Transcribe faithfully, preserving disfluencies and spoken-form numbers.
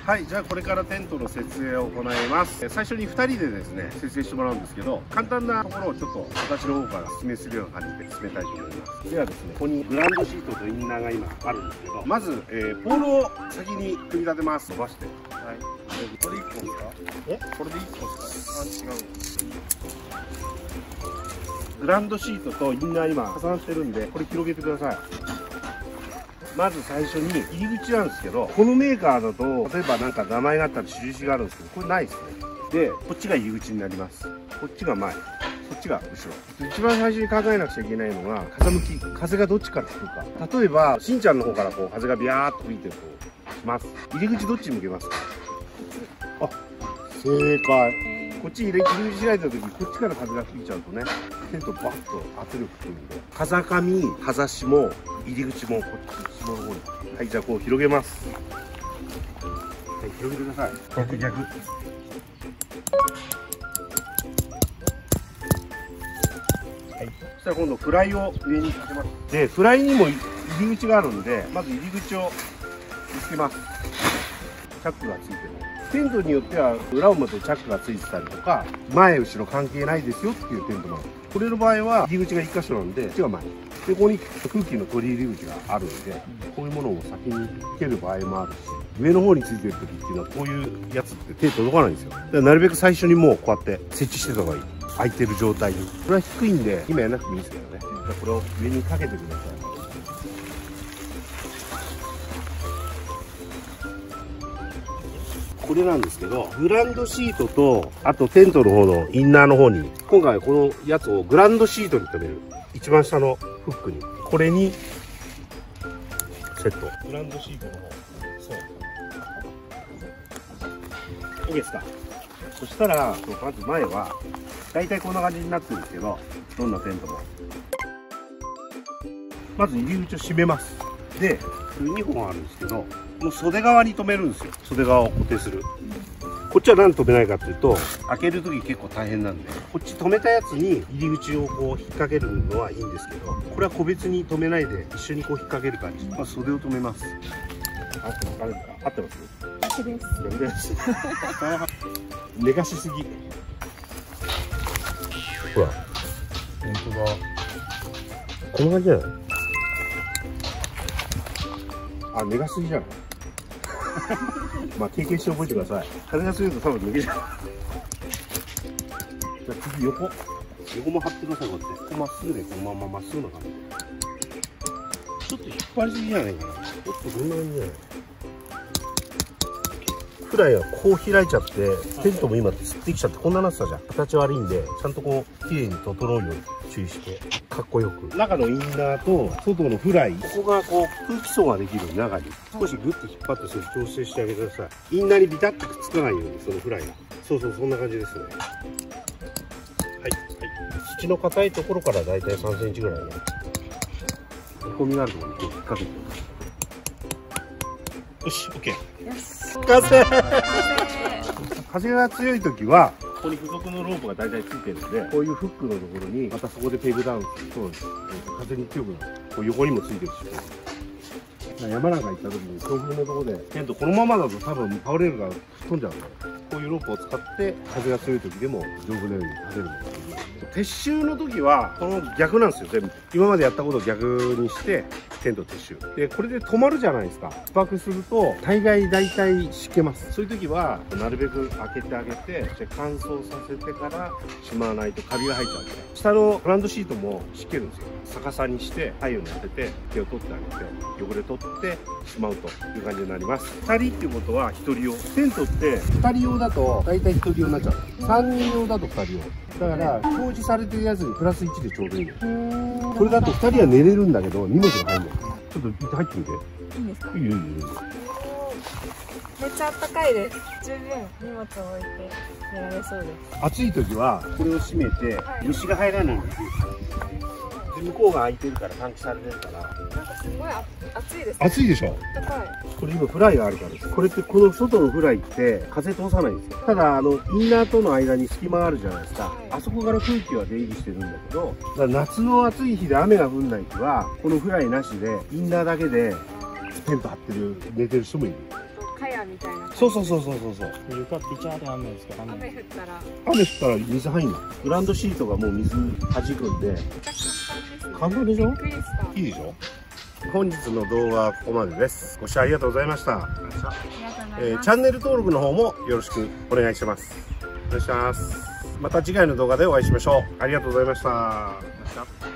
はい、じゃあこれからテントの設営を行います。最初にふたりでですね設営してもらうんですけど、簡単なところをちょっと私の方から説明するような感じで進めたいと思います。ではですね、ここにグランドシートとインナーが今あるんですけど、まず、えー、ポールを先に組み立てます。伸ばして、はい、これいっぽんですか？えこれでいっぽんですか？あ、違う。グランドシートとインナー今重なってるんで、これ広げてください。まず最初に入り口なんですけど、このメーカーだと例えばなんか名前があったり印があるんですけど、これないですね。でこっちが入り口になります。こっちが前、こっちが後ろ。一番最初に考えなくちゃいけないのが風向き、風がどっちから吹くか。例えばしんちゃんの方からこう風がビャーっと吹いてるとします。入り口どっちに向けますか？あ、正解。こっち入り口開いた時にこっちから風が吹いちゃうとね、テントバッと圧力くるんで、風上、風下、入り口もこっち下の方に。はい、じゃあこう広げます。はい、広げてください。逆逆。はい、そしたら今度フライを上にかけます。でフライにも入り口があるんで、まず入り口をつけます。チャックがついてる。テントによっては裏表チャックがついてたりとか、前後ろ関係ないですよっていうテントもある。これの場合は入り口がいっ箇所なんで、こっちが前で、ここに空気の取り入り口があるんで、こういうものを先につける場合もあるし、上の方についてる時っていうのはこういうやつって手届かないんですよ。だからなるべく最初にもうこうやって設置してた方がいい。空いてる状態に。これは低いんで今やらなくてもいいですけどね。じゃあこれを上にかけてください。これなんですけど、グランドシートとあとテントの方のインナーの方に、今回このやつをグランドシートに留める、一番下のフックに、これにセット。グランドシートの方、そう OK ですか。そしたらまず前はだいたいこんな感じになってるんですけど、どんなテントもまず入り口を閉めます。でにほんあるんですけど、もう袖側に留めるんですよ。袖側を固定する。こっちは何で留めないかっていうと、開ける時結構大変なんで、こっち留めたやつに入り口をこう引っ掛けるのはいいんですけど、これは個別に留めないで一緒にこう引っ掛ける感じ。まあ、袖を留めます。あって分かるんですか？合ってます？合ってます。ダメです。寝かしすぎ。ほら、本当だ。こんな感じじゃない？あ、寝がすぎじゃない？まあ経験して覚えてください。風が強いと多分抜けちゃう。じゃあ次横。横も張ってください。こうやって。ここまっすぐで、このまままっすぐな感じ。ちょっと引っ張りすぎじゃないかな。ちょっとどんな感じじゃない？フライはこう開いちゃって、テントも今つってきちゃってこんななってたじゃん。形悪いんで、ちゃんとこう綺麗に整うように注意して、かっこよく。中のインナーと外のフライ、ここがこう空気層ができる中に少しグッと引っ張ってそれ調整してあげてください。インナーにビタッとくっつかないように、そのフライが。そうそう、そんな感じですね。はい、はい。土の硬いところからだいたいさんセンチぐらいね、へこみがあるところに引っ掛けて。よし、オッケー。完成。風が強い時はここに付属のロープが大体ついてるので、こういうフックのところにまたそこでペグダウンすると風に強くなる。こう横にもついてるし、山なんか行った時に強風のところでテントこのままだと多分倒れるから吹っ飛んじゃうので、こういうロープを使って風が強い時でも丈夫なように立てるのがいい。撤収の時はこの逆なんですよ。全部今までやったことを逆にしてテント撤収で、これで止まるじゃないですか。バックすると大概大体湿気ます。そういう時はなるべく開けてあげて、乾燥させてからしまわないとカビが入っちゃうんで、下のグランドシートも湿気るんですよ。逆さにして太陽に当てて手を取ってあげて、汚れ取ってしまうという感じになります。ふたりっていうことはひとり用。テントってふたり用だと大体ひとり用になっちゃう。さんにん用だとふたり用だから、表示されてるやつにプラスいちでちょうどいいの。これだとふたりは寝れるんだけど荷物が入んない。ちょっと入ってみて。いいんですか？いいよいいよ。 めっちゃ暖かいです。十分荷物を置いて寝られそうです。 暑い時はこれを閉めて、はい、虫が入らないように。向こうが開いてるから換気されてるから。 なんかすごい暑いですね。 暑いでしょ。 暖かい。 これ今フライがあるからです。これってこの外のフライって風通さないんですよ。ただあのインナーとの間に隙間があるじゃないですか。はい、あそこから空気は出入りしてるんだけど、だから夏の暑い日で雨が降んない日はこのフライなしでインナーだけでテント張ってる寝てる人もいる。 カヤみみたいな。 そうそうそうそうそうそう。 床ピチャーであんないですか？ 雨降ったら雨降ったら水入んの。グランドシートがもう水弾くんで。 めっちゃ簡単ですね。 簡単でしょ？ びっくりした。 いいでしょ？本日の動画はここまでです。ご視聴ありがとうございました。 ありがとうございます。 えー、チャンネル登録の方もよろしくお願いします。お願いします。また次回の動画でお会いしましょう。ありがとうございました。